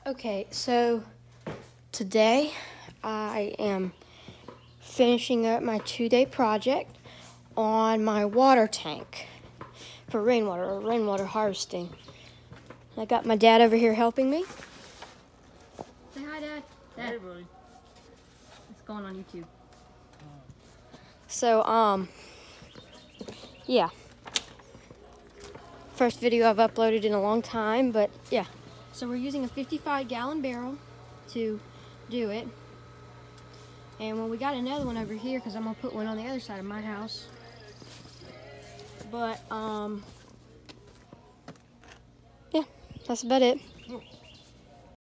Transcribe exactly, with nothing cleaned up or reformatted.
Okay, so today I am finishing up my two-day project on my water tank for rainwater or rainwater harvesting. I got my dad over here helping me. Say hi, Dad. Dad. Hey, buddy. It's going on YouTube. So, um, yeah. First video I've uploaded in a long time, but yeah. So we're using a fifty-five gallon barrel to do it. And when we got another one over here, because I'm going to put one on the other side of my house. But, um, yeah, that's about it.